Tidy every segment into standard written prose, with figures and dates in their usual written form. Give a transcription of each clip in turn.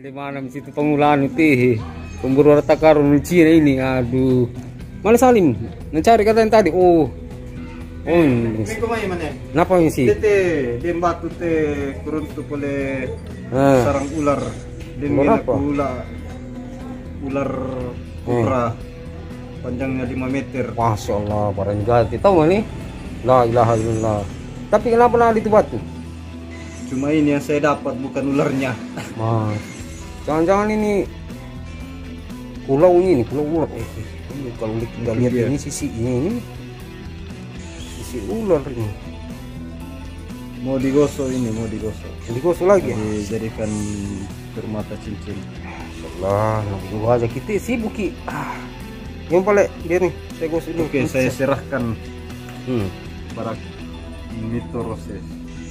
di mana situ pengulaan itu pemburu rata karun Cina ini. Aduh, mana Salim mencari katanya tadi. Oh ini kumai mana? kenapa ini sih? Tete dembatu te keruntuh oleh sarang ular. Ular apa? Ular kobra panjangnya 5 meter. Masya Allah, barang ganti tahu nggak nih? La ilaha illallah. Tapi kenapa nah itu batu? Cuma ini yang saya dapat, bukan ularnya. Mas, jangan-jangan ini pulau ini pulau ular. Ini kalau kita lihat ini sisi ini sisi ular ini. Mau digosok ini, mau digosok. Digosok lagi ya? Dijadikan permata cincin. Allah, nunggu aja kita sibuk ki. Yang paling dia nih, saya gosok ini. Oke, saya serahkan para mitoroses.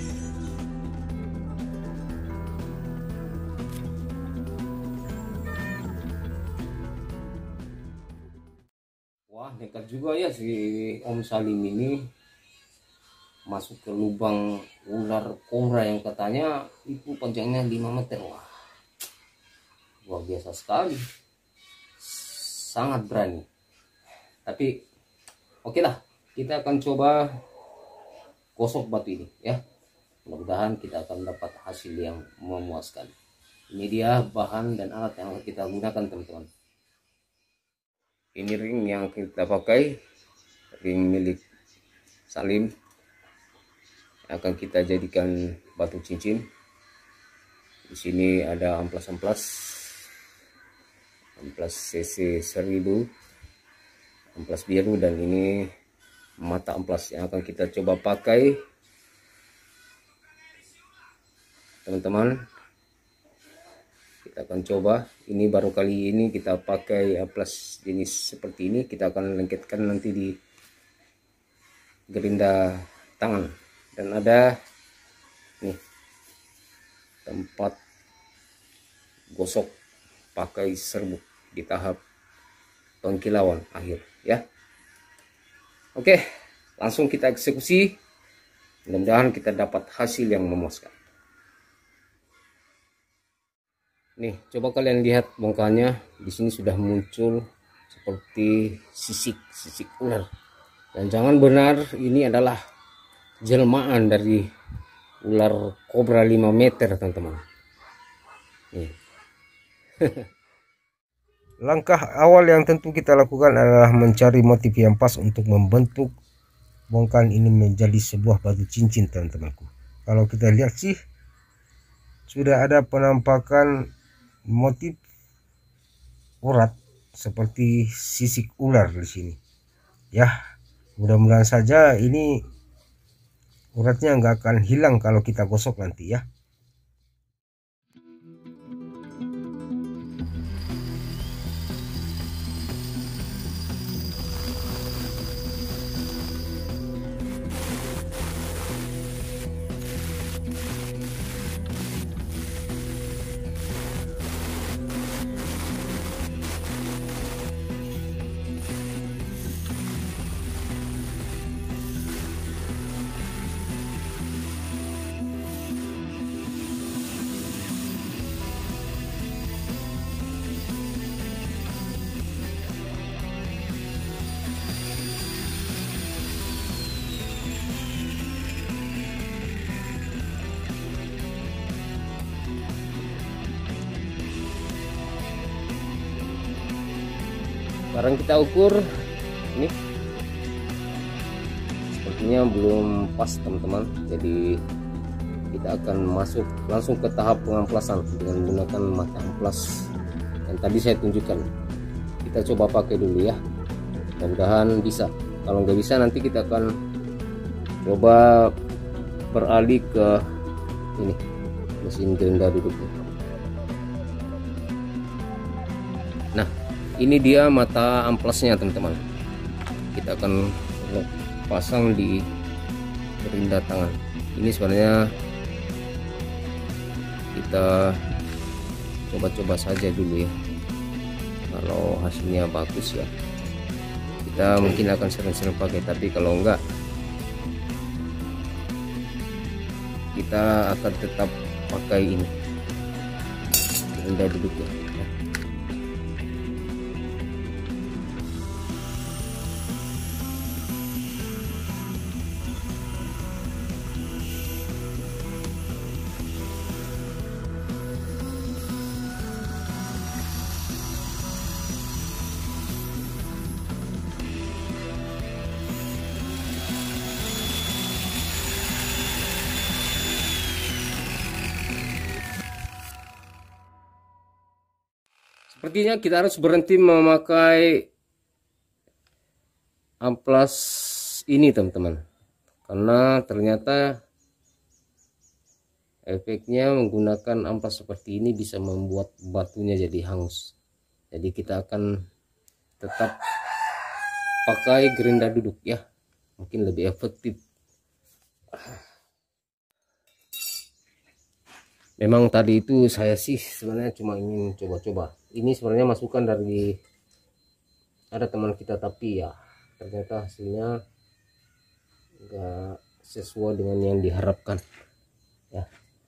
Wah, nekat juga ya si Om Salim ini masuk ke lubang ular kobra yang katanya itu panjangnya 5 meter. Wah, luar biasa sekali, sangat berani. Tapi oke lah, kita akan coba gosok batu ini ya. Mudah-mudahan kita akan dapat hasil yang memuaskan. Ini dia bahan dan alat yang akan kita gunakan, teman-teman. Ini ring yang kita pakai, ring milik Salim, yang akan kita jadikan batu cincin. Di sini ada amplas CC 1000, amplas biru, dan ini mata amplas yang akan kita coba pakai, teman-teman. Kita akan coba, ini baru kali ini kita pakai amplas jenis seperti ini. Kita akan lengketkan nanti di gerinda tangan, dan ada nih tempat gosok pakai serbuk di tahap pengkilauan akhir ya. Oke, langsung kita eksekusi. Mudah-mudahan kita dapat hasil yang memuaskan. Nih, coba kalian lihat bongkahannya. Di sini sudah muncul seperti sisik ular. Dan jangan benar ini adalah jelmaan dari ular kobra 5 meter, teman-teman. Nih. Langkah awal yang tentu kita lakukan adalah mencari motif yang pas untuk membentuk bongkahan ini menjadi sebuah batu cincin, teman-temanku. Kalau kita lihat sih sudah ada penampakan motif urat seperti sisik ular di sini. Ya, mudah-mudahan saja ini uratnya nggak akan hilang kalau kita gosok nanti ya. Sekarang kita ukur ini, sepertinya belum pas, teman-teman. Jadi kita akan masuk langsung ke tahap pengamplasan dengan menggunakan mata amplas yang tadi saya tunjukkan. Kita coba pakai dulu ya, mudah-mudahan bisa. Kalau nggak bisa nanti kita akan coba beralih ke ini mesin gerinda duduk. Nah, ini dia mata amplasnya, teman-teman. Kita akan pasang di gerinda tangan. Ini sebenarnya kita coba-coba saja dulu ya. Kalau hasilnya bagus ya, kita mungkin akan sering-sering pakai. Tapi kalau enggak, kita akan tetap pakai ini. rendah duduknya. Sepertinya kita harus berhenti memakai amplas ini teman-teman, karena ternyata efeknya menggunakan amplas seperti ini bisa membuat batunya jadi hangus. Jadi kita akan tetap pakai gerinda duduk ya, mungkin lebih efektif. Memang tadi itu saya sih sebenarnya cuma ingin coba-coba. Ini sebenarnya masukan dari ada teman kita, tapi ya ternyata hasilnya enggak sesuai dengan yang diharapkan ya.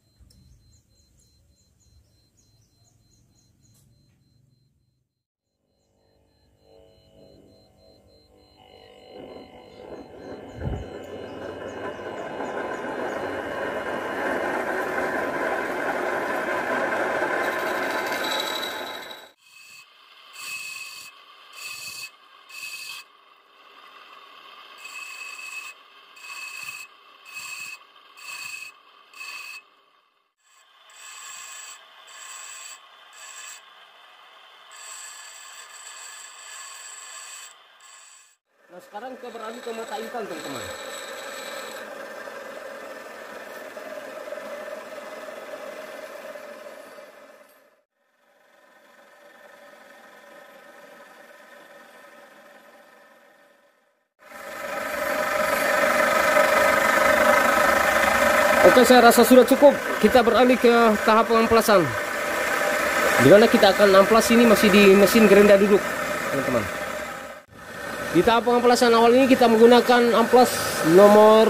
Nah sekarang kita beralih ke mata ikan teman-teman. Oke, saya rasa sudah cukup. Kita beralih ke tahap pengamplasan, dimana kita akan amplas ini masih di mesin gerinda duduk teman-teman. Di tahap pengamplasan awal ini kita menggunakan amplas nomor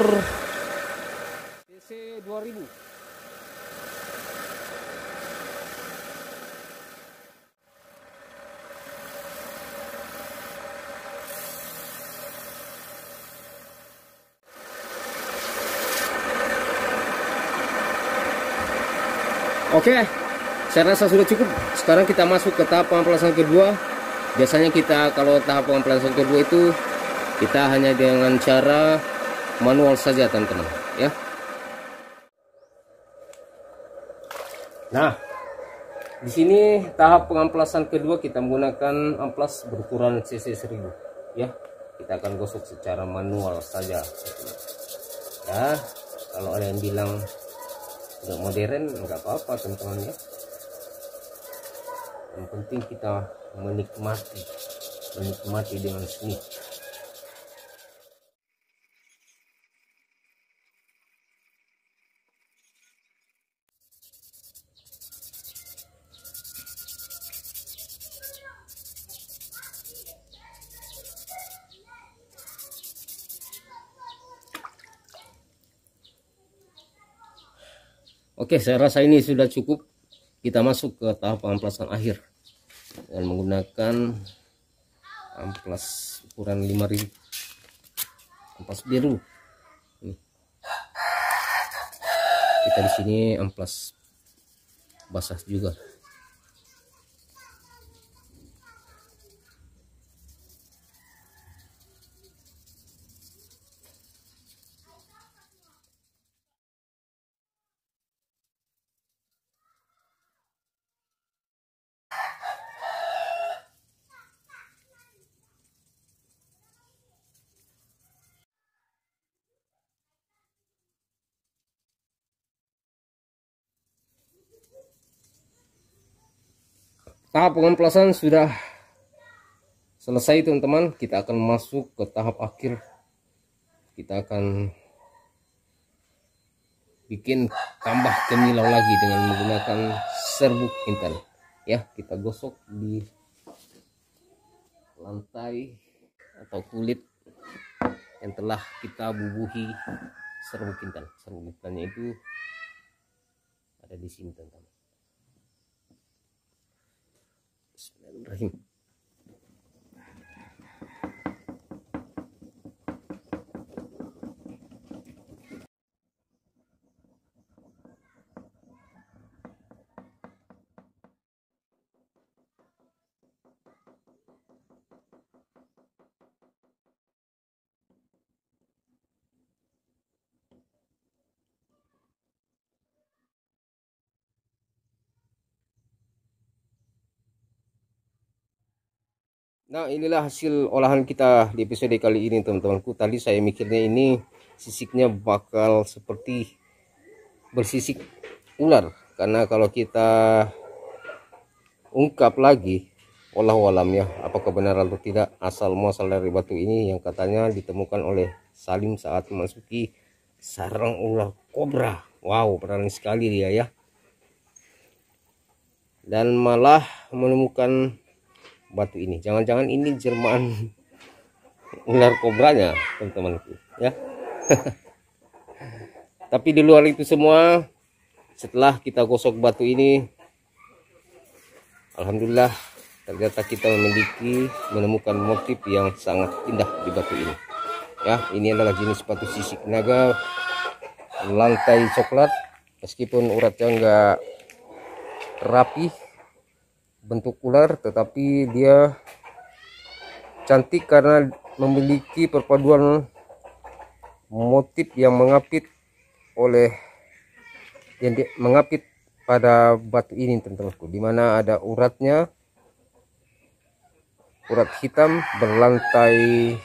TC 2000. Oke, saya rasa sudah cukup. Sekarang kita masuk ke tahap pengamplasan kedua. Biasanya kita kalau tahap pengamplasan kedua itu kita hanya dengan cara manual saja teman-teman ya. Nah, di sini tahap pengamplasan kedua kita menggunakan amplas berukuran CC 1000 ya. Kita akan gosok secara manual saja teman-teman. Ya, kalau ada yang bilang nggak modern nggak apa-apa teman-teman ya. Yang penting kita menikmati dengan seni. Oke, saya rasa ini sudah cukup. Kita masuk ke tahap pengamplasan akhir dengan menggunakan amplas ukuran 5000, amplas biru. Ini. Kita di sini amplas basah juga. Tahap pengamplasan sudah selesai teman-teman. Kita akan masuk ke tahap akhir. Kita akan bikin tambah kemilau lagi dengan menggunakan serbuk intan ya. Kita gosok di lantai atau kulit yang telah kita bubuhi serbuk intan. Serbuk intannya itu ada di sini teman-teman. Bismillahirrahmanirrahim. Nah, inilah hasil olahan kita di episode kali ini, teman-temanku. Tadi saya mikirnya ini sisiknya bakal seperti bersisik ular, karena kalau kita ungkap lagi wallahu alam ya, apakah benar atau tidak asal muasal dari batu ini yang katanya ditemukan oleh Salim saat memasuki sarang ular kobra. Wow, berani sekali dia ya, dan malah menemukan batu ini. Jangan-jangan ini jelmaan ular kobranya, teman-temanku ya. Tapi di luar itu semua, setelah kita gosok batu ini, alhamdulillah ternyata kita menemukan motif yang sangat indah di batu ini ya. Ini adalah jenis batu sisik naga lantai coklat, meskipun uratnya enggak rapi bentuk ular, tetapi dia cantik karena memiliki perpaduan motif yang mengapit pada batu ini, teman-temanku, dimana ada uratnya, urat hitam berlantai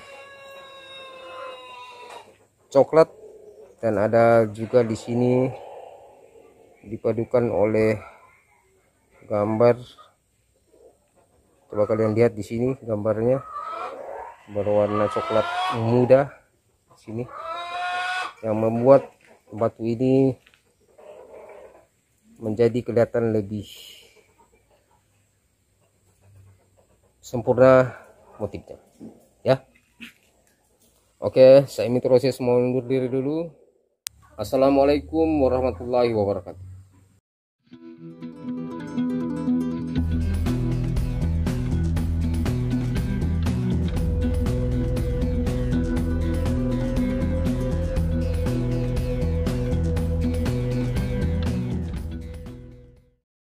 coklat, dan ada juga di sini dipadukan oleh gambar. Coba kalian lihat di sini gambarnya berwarna coklat muda di sini, yang membuat batu ini menjadi kelihatan lebih sempurna motifnya ya. Oke, saya Mitroses mau undur diri dulu. Assalamualaikum warahmatullahi wabarakatuh.